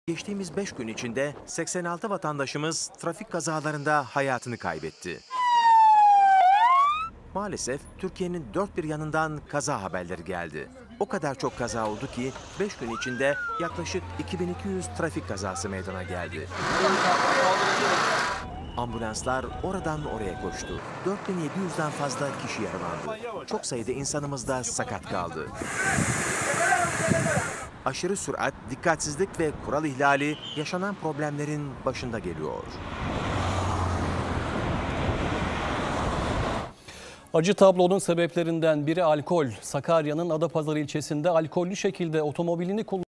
Geçtiğimiz 5 gün içinde 86 vatandaşımız trafik kazalarında hayatını kaybetti. Maalesef Türkiye'nin dört bir yanından kaza haberleri geldi. O kadar çok kaza oldu ki 5 gün içinde yaklaşık 2200 trafik kazası meydana geldi. Ambulanslar oradan oraya koştu. 4700'den fazla kişi yaralandı. Çok sayıda insanımız da sakat kaldı. Aşırı sürat, dikkatsizlik ve kural ihlali yaşanan problemlerin başında geliyor. Acı tablonun sebeplerinden biri alkol. Sakarya'nın Adapazarı ilçesinde alkollü şekilde otomobilini